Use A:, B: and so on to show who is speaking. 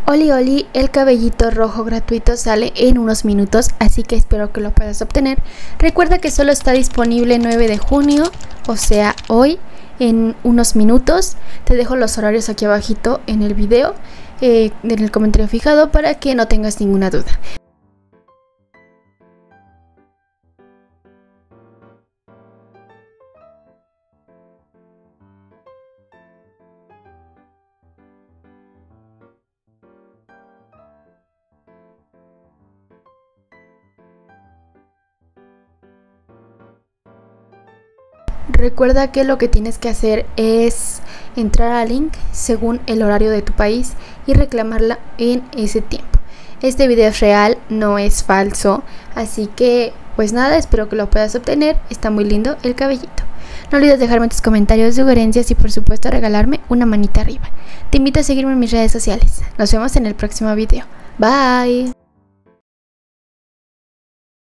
A: Oli Oli, el cabellito rojo gratuito sale en unos minutos, así que espero que lo puedas obtener. Recuerda que solo está disponible 9 de junio, o sea hoy, en unos minutos. Te dejo los horarios aquí abajito en el video, en el comentario fijado, para que no tengas ninguna duda. Recuerda que lo que tienes que hacer es entrar al link según el horario de tu país y reclamarla en ese tiempo. Este video es real, no es falso, así que pues nada, espero que lo puedas obtener. Está muy lindo el cabellito. No olvides dejarme tus comentarios, sugerencias y por supuesto regalarme una manita arriba. Te invito a seguirme en mis redes sociales. Nos vemos en el próximo video. Bye.